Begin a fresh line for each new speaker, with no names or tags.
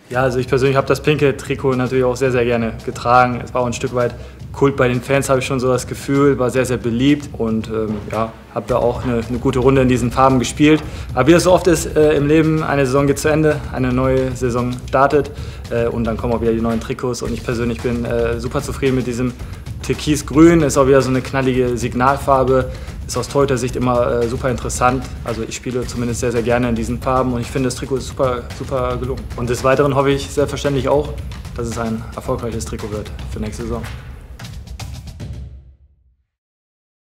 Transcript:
Ja, also ich persönlich habe das pinke Trikot natürlich auch sehr, sehr gerne getragen. Es war auch ein Stück weit Kult bei den Fans, habe ich schon so das Gefühl, war sehr, sehr beliebt und ja, habe da auch eine gute Runde in diesen Farben gespielt. Aber wie das so oft ist im Leben, eine Saison geht zu Ende, eine neue Saison startet und dann kommen auch wieder die neuen Trikots und ich persönlich bin super zufrieden mit diesem Türkisgrün, ist auch wieder so eine knallige Signalfarbe. Ist aus Torhüter-Sicht immer super interessant. Also ich spiele zumindest sehr, sehr gerne in diesen Farben und ich finde, das Trikot ist super, super gelungen. Und des Weiteren hoffe ich selbstverständlich auch, dass es ein erfolgreiches Trikot wird für nächste Saison.